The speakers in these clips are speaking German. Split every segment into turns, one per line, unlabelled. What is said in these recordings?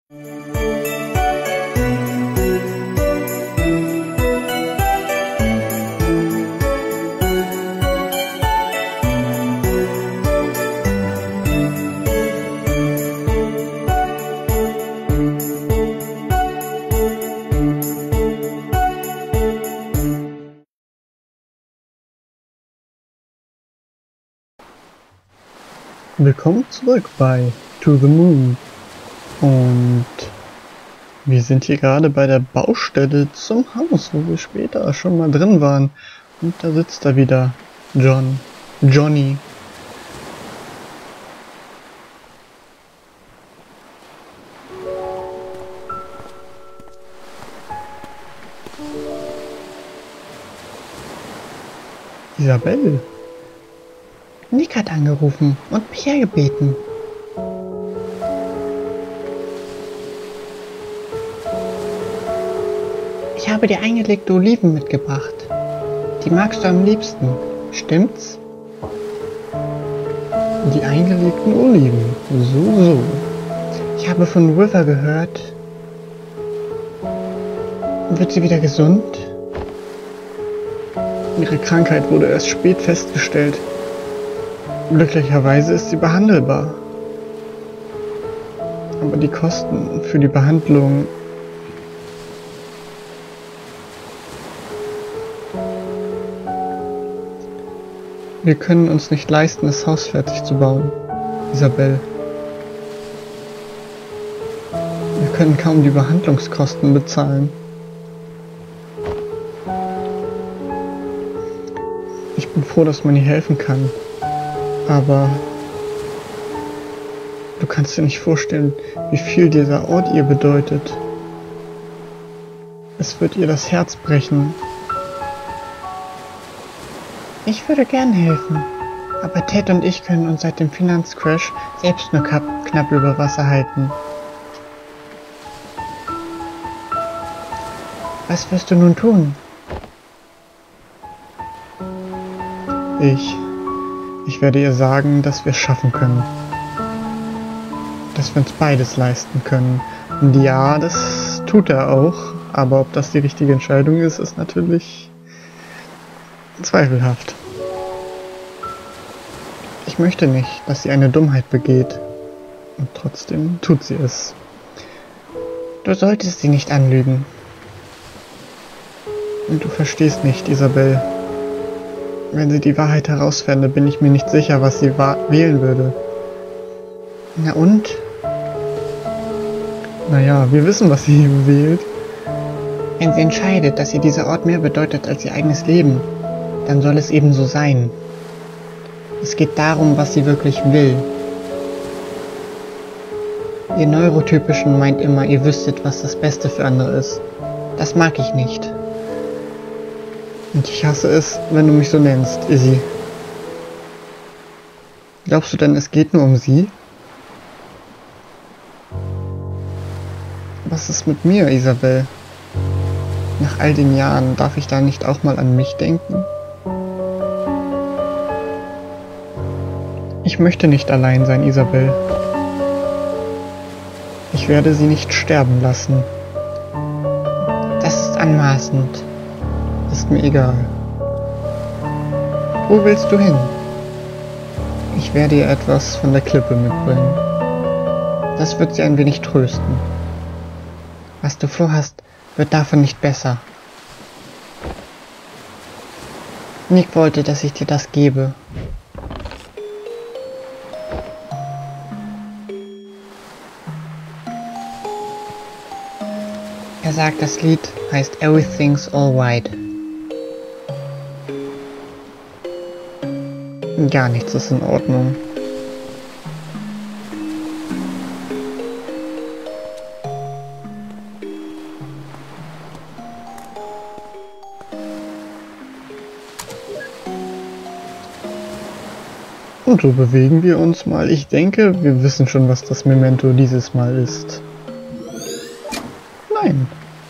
Willkommen zurück bei To the Moon. Und wir sind hier gerade bei der Baustelle zum Haus, wo wir später schon mal drin waren. Und da sitzt er wieder, Johnny. Isabelle.
Nick hat angerufen und mich hergebeten. Ich habe dir eingelegte Oliven mitgebracht. Die magst du am liebsten, stimmt's?
Die eingelegten Oliven. So.
Ich habe von River gehört. Wird sie wieder gesund?
Ihre Krankheit wurde erst spät festgestellt. Glücklicherweise ist sie behandelbar. Aber die Kosten für die Behandlung... Wir können uns nicht leisten, das Haus fertig zu bauen, Isabelle. Wir können kaum die Behandlungskosten bezahlen. Ich bin froh, dass man ihr helfen kann. Aber du kannst dir nicht vorstellen, wie viel dieser Ort ihr bedeutet. Es wird ihr das Herz brechen.
Ich würde gern helfen, aber Ted und ich können uns seit dem Finanzcrash selbst nur knapp über Wasser halten. Was wirst du nun tun?
Ich werde ihr sagen, dass wir es schaffen können. Dass wir uns beides leisten können. Und ja, das tut er auch. Aber ob das die richtige Entscheidung ist, ist natürlich zweifelhaft. Ich möchte nicht, dass sie eine Dummheit begeht. Und trotzdem tut sie es.
Du solltest sie nicht anlügen.
Und du verstehst nicht, Isabelle. Wenn sie die Wahrheit herausfände, bin ich mir nicht sicher, was sie wählen würde.
Na und?
Naja, wir wissen, was sie wählt.
Wenn sie entscheidet, dass ihr dieser Ort mehr bedeutet als ihr eigenes Leben, dann soll es eben so sein. Es geht darum, was sie wirklich will. Ihr Neurotypischen meint immer, ihr wüsstet, was das Beste für andere ist. Das mag ich nicht.
Und ich hasse es, wenn du mich so nennst, Izzy. Glaubst du denn, es geht nur um sie? Was ist mit mir, Isabelle? Nach all den Jahren, darf ich da nicht auch mal an mich denken? Ich möchte nicht allein sein, Isabelle. Ich werde sie nicht sterben lassen.
Das ist anmaßend.
Ist mir egal. Wo willst du hin? Ich werde ihr etwas von der Klippe mitbringen. Das wird sie ein wenig trösten.
Was du vorhast, wird davon nicht besser. Nick wollte, dass ich dir das gebe. Er sagt, das Lied heißt Everything's Alright.
Gar nichts ist in Ordnung. Und so bewegen wir uns mal. Ich denke, wir wissen schon, was das Memento dieses Mal ist. Nein.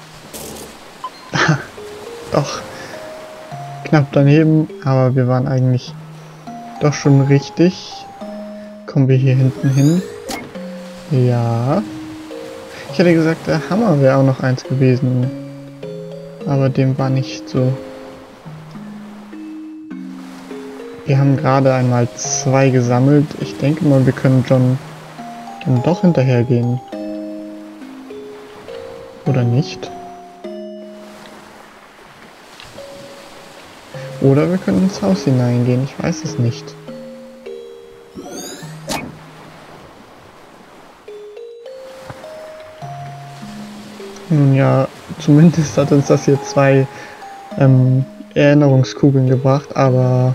Doch. Knapp daneben, aber wir waren eigentlich doch schon richtig. Kommen wir hier hinten hin? Ja. Ich hätte gesagt, der Hammer wäre auch noch eins gewesen. Aber dem war nicht so. Wir haben gerade einmal 2 gesammelt. Ich denke mal, wir können John dann doch hinterhergehen. Oder nicht? Oder wir können ins Haus hineingehen. Ich weiß es nicht. Nun ja, zumindest hat uns das hier 2 Erinnerungskugeln gebracht, aber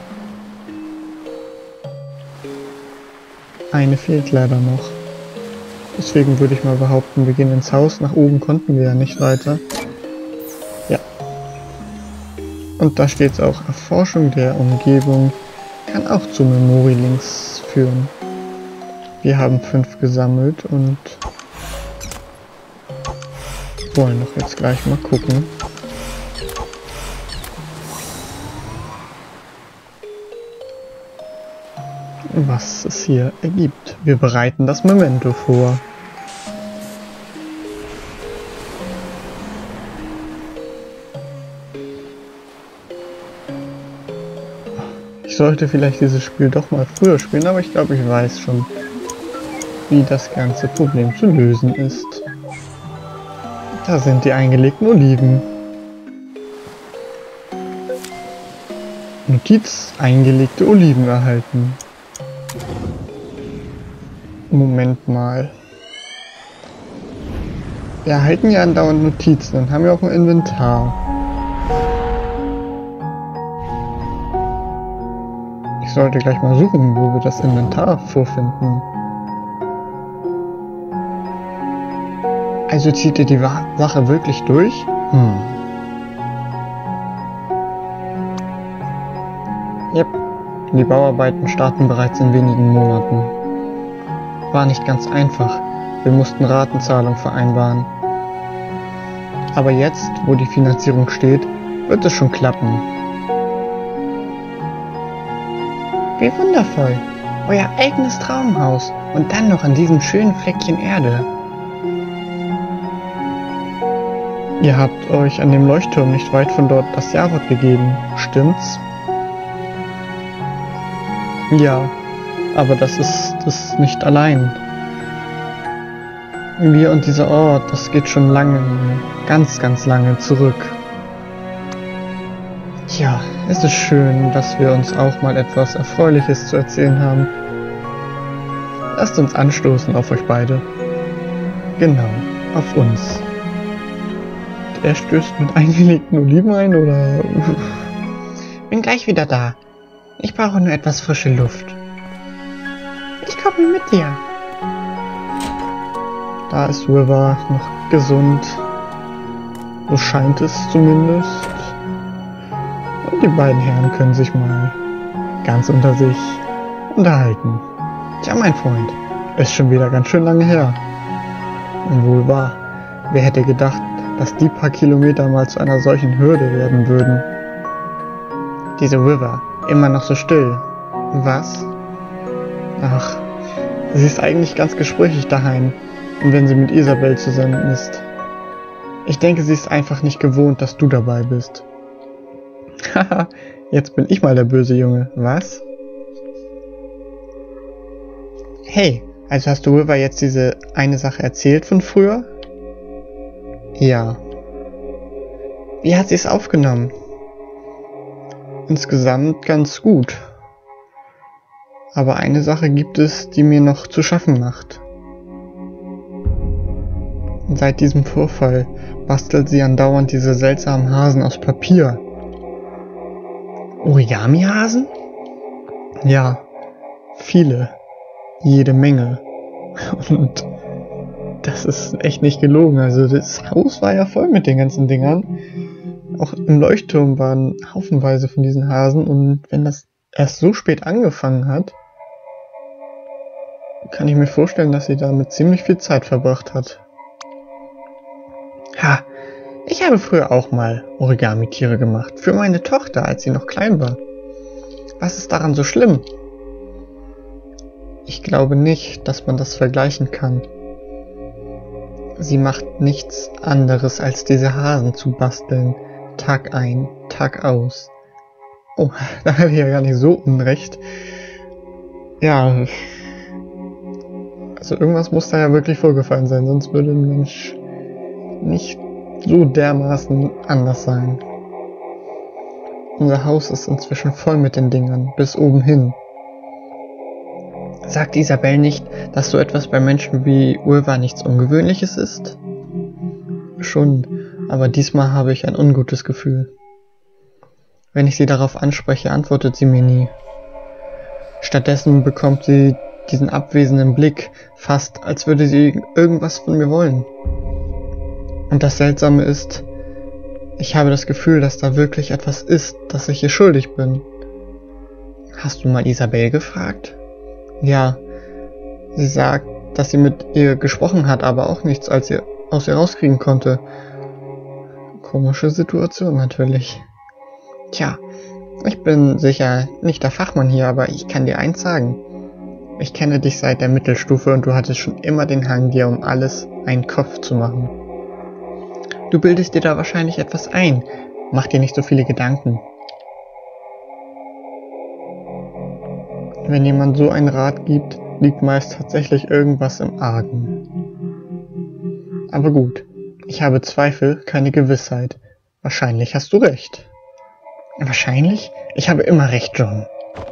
eine fehlt leider noch. Deswegen würde ich mal behaupten, wir gehen ins Haus. Nach oben konnten wir ja nicht weiter. Ja. Und da steht es auch, Erforschung der Umgebung kann auch zu Memory-Links führen. Wir haben 5 gesammelt und wollen doch jetzt gleich mal gucken. Was es hier ergibt. Wir bereiten das Memento vor. Ich sollte vielleicht dieses Spiel doch mal früher spielen, aber ich glaube, ich weiß schon, wie das ganze Problem zu lösen ist. Da sind die eingelegten Oliven. Notiz: eingelegte Oliven erhalten. Moment mal. Wir erhalten ja andauernd Notizen und haben ja auch ein Inventar. Ich sollte gleich mal suchen, wo wir das Inventar vorfinden. Also zieht ihr die Sache wirklich durch? Yep. Die Bauarbeiten starten bereits in wenigen Monaten. War nicht ganz einfach. Wir mussten Ratenzahlung vereinbaren. Aber jetzt, wo die Finanzierung steht, wird es schon klappen. Wie wundervoll! Euer eigenes Traumhaus und dann noch an diesem schönen Fleckchen Erde. Ihr habt euch an dem Leuchtturm nicht weit von dort das Jawort gegeben, stimmt's? Ja, aber das ist es nicht allein. Wir und dieser Ort, das geht schon lange, ganz, ganz lange zurück. Tja, es ist schön, dass wir uns auch mal etwas Erfreuliches zu erzählen haben. Lasst uns anstoßen auf euch beide. Genau, auf uns. Er stößt mit eingelegten Oliven ein, oder? Bin gleich wieder da. Ich brauche nur etwas frische Luft. Ich komme mit dir. Da ist River noch gesund. So scheint es zumindest. Und die beiden Herren können sich mal ganz unter sich unterhalten. Tja, mein Freund, ist schon wieder ganz schön lange her. Und wohl wahr, wer hätte gedacht, dass die paar Kilometer mal zu einer solchen Hürde werden würden. Diese River, immer noch so still. Was? Ach, sie ist eigentlich ganz gesprächig daheim, und wenn sie mit Isabel zusammen ist. Ich denke, sie ist einfach nicht gewohnt, dass du dabei bist. Haha, jetzt bin ich mal der böse Junge, was? Hey, also hast du River jetzt diese eine Sache erzählt von früher? Ja. Wie hat sie es aufgenommen? Insgesamt ganz gut. Aber eine Sache gibt es, die mir noch zu schaffen macht. Seit diesem Vorfall bastelt sie andauernd diese seltsamen Hasen aus Papier. Origami-Hasen? Ja, viele. Jede Menge. Und das ist echt nicht gelogen. Also das Haus war ja voll mit den ganzen Dingern. Auch im Leuchtturm waren haufenweise von diesen Hasen. Und wenn das erst so spät angefangen hat, kann ich mir vorstellen, dass sie damit ziemlich viel Zeit verbracht hat. Ha, ich habe früher auch mal Origami-Tiere gemacht. Für meine Tochter, als sie noch klein war. Was ist daran so schlimm? Ich glaube nicht, dass man das vergleichen kann. Sie macht nichts anderes, als diese Hasen zu basteln. Tag ein, Tag aus. Oh, da hatte ich ja gar nicht so unrecht. Ja, also irgendwas muss da ja wirklich vorgefallen sein, sonst würde ein Mensch nicht so dermaßen anders sein. Unser Haus ist inzwischen voll mit den Dingern, bis oben hin. Sagt Isabel nicht, dass so etwas bei Menschen wie Ulva nichts Ungewöhnliches ist? Schon, aber diesmal habe ich ein ungutes Gefühl. Wenn ich sie darauf anspreche, antwortet sie mir nie. Stattdessen bekommt sie diesen abwesenden Blick, fast als würde sie irgendwas von mir wollen. Und das Seltsame ist, ich habe das Gefühl, dass da wirklich etwas ist, das ich ihr schuldig bin. Hast du mal Isabel gefragt? Ja, sie sagt, dass sie mit ihr gesprochen hat, aber auch nichts aus ihr rauskriegen konnte. Komische Situation natürlich. Tja, ich bin sicher nicht der Fachmann hier, aber ich kann dir eins sagen. Ich kenne dich seit der Mittelstufe und du hattest schon immer den Hang, dir um alles einen Kopf zu machen. Du bildest dir da wahrscheinlich etwas ein. Mach dir nicht so viele Gedanken. Wenn jemand so einen Rat gibt, liegt meist tatsächlich irgendwas im Argen. Aber gut, ich habe Zweifel, keine Gewissheit. Wahrscheinlich hast du recht. Wahrscheinlich? Ich habe immer recht, John.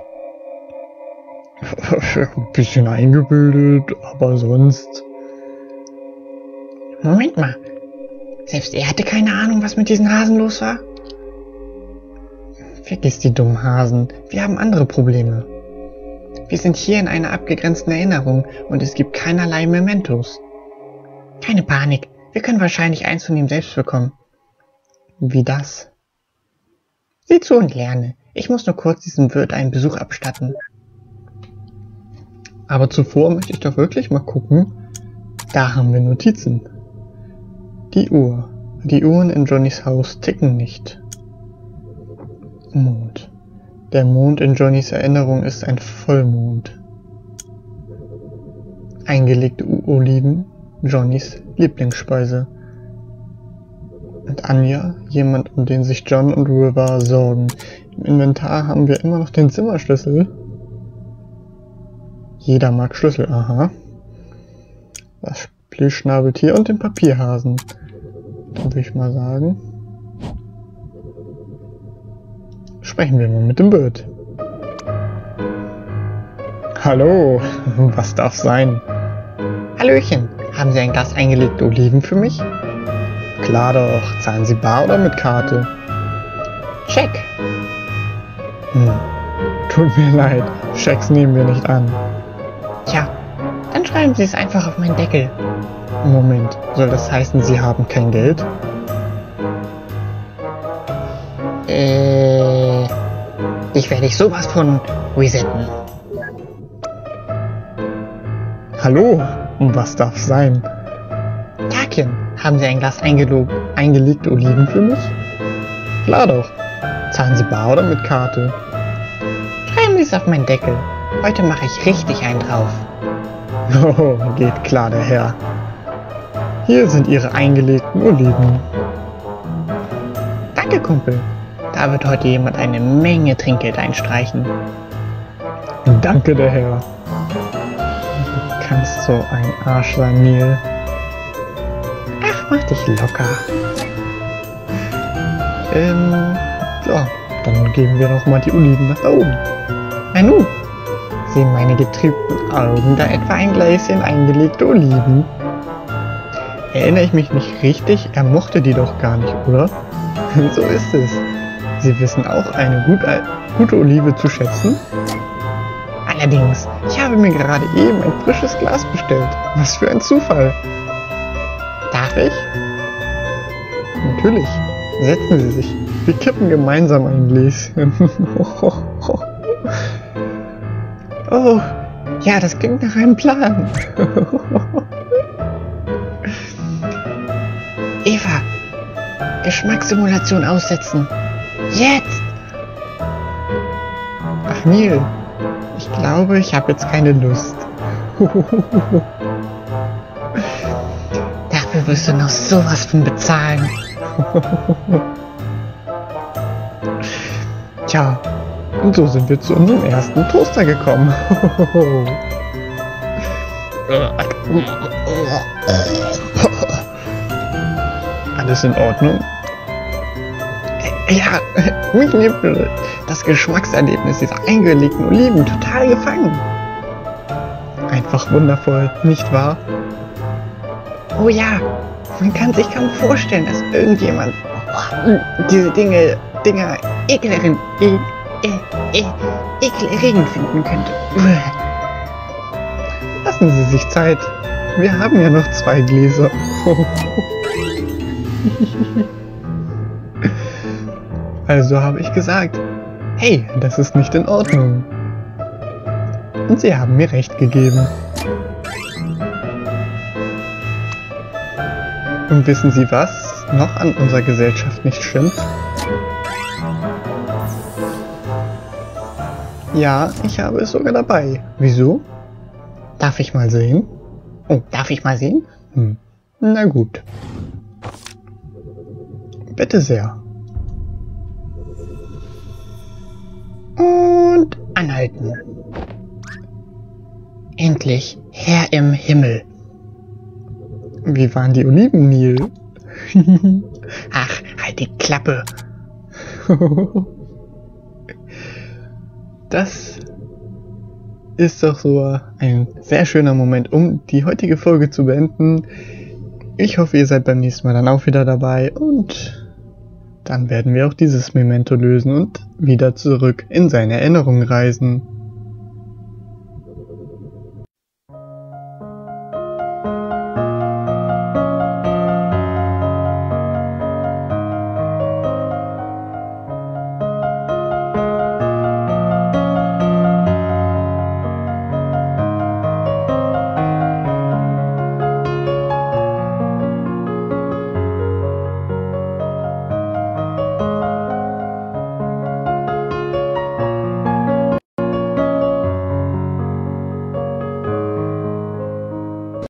Ein bisschen eingebildet, aber sonst... Moment mal. Selbst er hatte keine Ahnung, was mit diesen Hasen los war? Vergiss die dummen Hasen. Wir haben andere Probleme. Wir sind hier in einer abgegrenzten Erinnerung und es gibt keinerlei Mementos. Keine Panik. Wir können wahrscheinlich eins von ihm selbst bekommen. Wie das? Sieh zu und lerne. Ich muss nur kurz diesem Wirt einen Besuch abstatten. Aber zuvor möchte ich doch wirklich mal gucken. Da haben wir Notizen. Die Uhr. Die Uhren in Johnnys Haus ticken nicht. Mond. Der Mond in Johnnys Erinnerung ist ein Vollmond. Eingelegte Oliven, Johnnys Lieblingsspeise. Und Anja, jemand, um den sich John und River sorgen. Im Inventar haben wir immer noch den Zimmerschlüssel. Jeder mag Schlüssel, aha. Das Plüschschnabeltier und den Papierhasen. Dann würde ich mal sagen. Sprechen wir mal mit dem Wirt. Hallo, was darf sein? Hallöchen, haben Sie ein Glas eingelegte Oliven für mich? Klar doch, zahlen Sie bar oder mit Karte? Check. Tut mir leid, Schecks nehmen wir nicht an. Tja, dann schreiben Sie es einfach auf meinen Deckel. Moment, soll das heißen, Sie haben kein Geld? Ich werde dich sowas von resetten. Hallo, was darf sein? Tagchen, haben Sie ein Glas eingelegte Oliven für mich? Klar doch. Zahlen Sie bar oder mit Karte? Schreiben Sie es auf meinen Deckel. Heute mache ich richtig einen drauf. Oh, geht klar, der Herr. Hier sind Ihre eingelegten Oliven. Danke, Kumpel. Da wird heute jemand eine Menge Trinkgeld einstreichen. Danke, der Herr. Du kannst so ein Arsch sein, Neil. Ach, mach dich locker. Ja, dann geben wir noch mal die Oliven nach da oben. Nanu, sehen meine getrübten Augen da etwa ein Gläschen eingelegte Oliven? Erinnere ich mich nicht richtig? Er mochte die doch gar nicht, oder? So ist es. Sie wissen auch eine gute Olive zu schätzen? Allerdings, ich habe mir gerade eben ein frisches Glas bestellt. Was für ein Zufall. Darf ich? Natürlich. Setzen Sie sich. Wir kippen gemeinsam ein Gläschen. Oh, ja, das klingt nach einem Plan. Eva, Geschmackssimulation aussetzen. Jetzt! Ach Neil, ich glaube, ich habe jetzt keine Lust. Dafür
wirst du noch sowas von bezahlen.
Tja, und so sind wir zu unserem ersten Toaster gekommen. Alles in Ordnung?
Ja, mich nimmt das Geschmackserlebnis dieser eingelegten Oliven total gefangen.
Einfach wundervoll, nicht wahr?
Oh ja, man kann sich kaum vorstellen, dass irgendjemand diese Dinger ekelerregend finden könnte.
Lassen Sie sich Zeit. Wir haben ja noch 2 Gläser. Also habe ich gesagt, hey, das ist nicht in Ordnung. Und Sie haben mir recht gegeben. Und wissen Sie, was noch an unserer Gesellschaft nicht stimmt? Ja, ich habe es sogar dabei. Wieso? Darf ich mal sehen?
Oh, darf ich mal sehen?
Na gut. Bitte sehr.
Und anhalten. Endlich, Herr im Himmel.
Wie waren die Oliven, Neil?
Ach, halt die Klappe.
Das ist doch so ein sehr schöner Moment, um die heutige Folge zu beenden. Ich hoffe, ihr seid beim nächsten Mal dann auch wieder dabei und dann werden wir auch dieses Memento lösen und wieder zurück in seine Erinnerungen reisen.